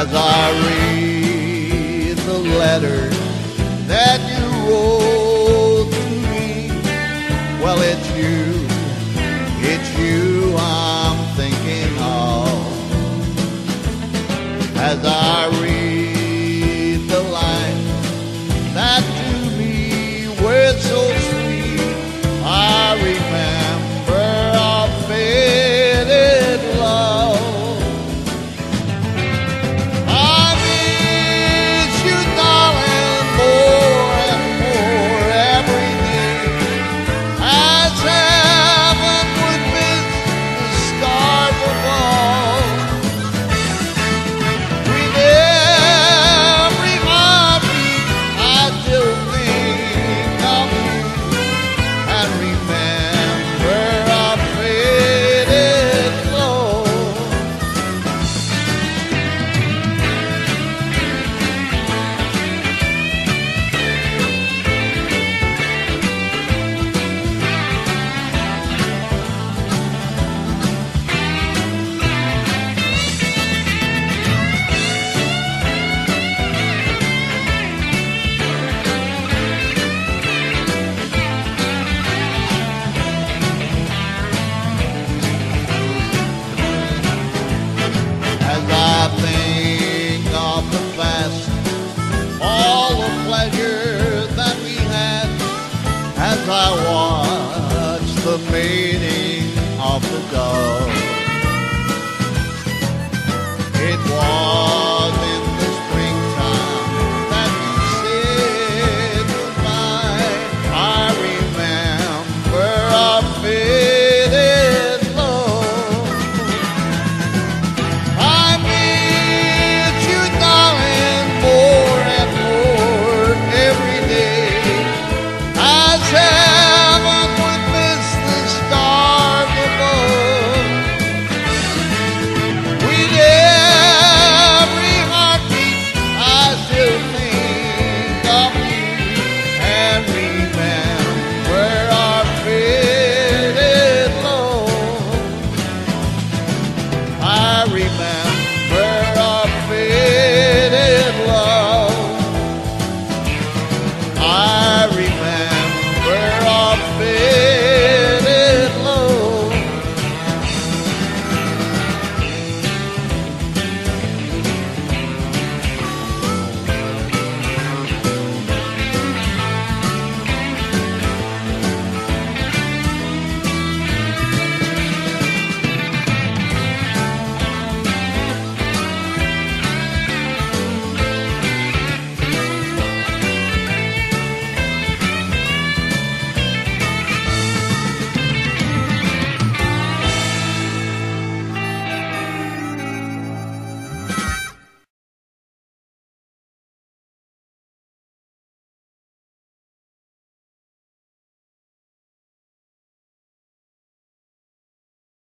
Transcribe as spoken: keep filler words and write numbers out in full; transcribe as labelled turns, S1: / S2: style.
S1: as I read the letter that you wrote to me. Well, it's you, it's you I'm thinking of as I read the lines that to me were so sweet. I remember our faded love. I miss you, darling, more and more every day, as heaven would miss the stars above. With every heartbeat I still think of you and remember our faded love. As I think of the past, all the pleasure that we had, as I watch the mating of the dove, it was